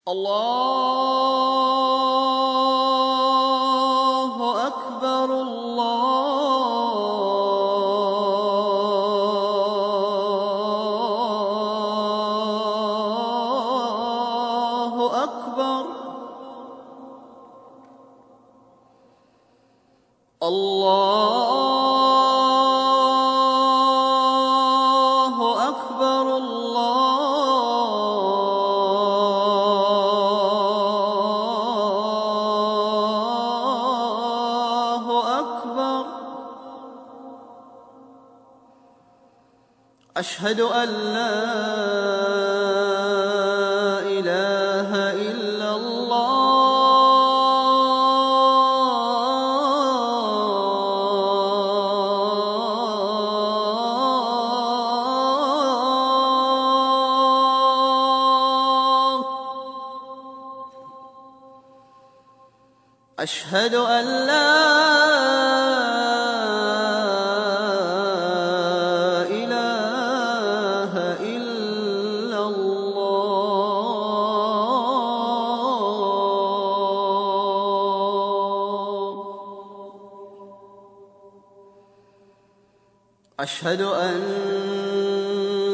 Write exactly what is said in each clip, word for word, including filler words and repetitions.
الله أكبر الله أكبر الله أكبر الله أكبر. أشهد أن لا إله إلا الله أشهد أن لا إله إلا الله. أشهد أن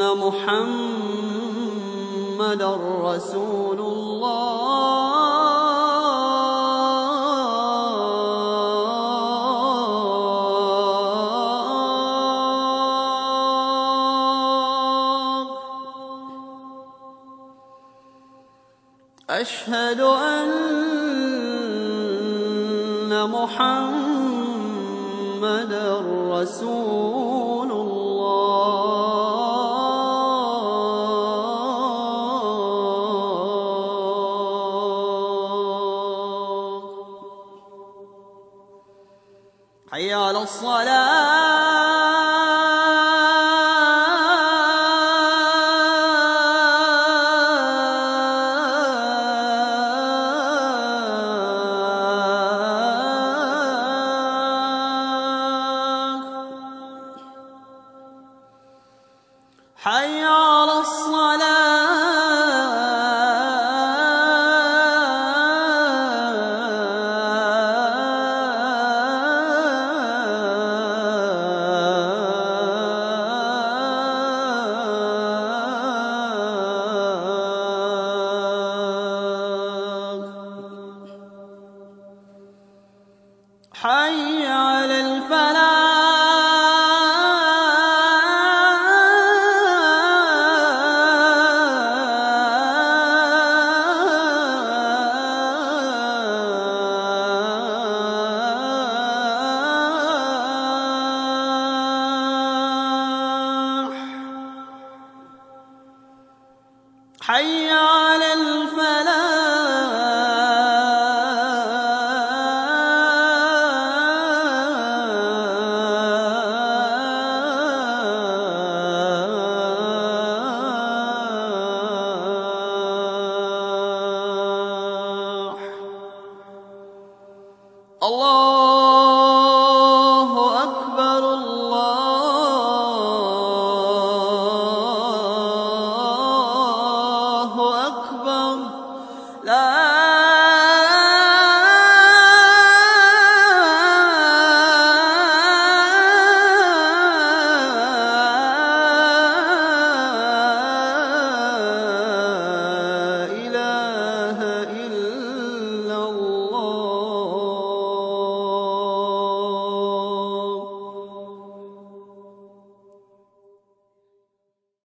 محمدًا رسول الله. أشهد أن محمدًا رسول الله. حي على الصلاة. حي على الصلاة. حي على الفلاح. حي على الفلاح. الله أكبر الله أكبر. لا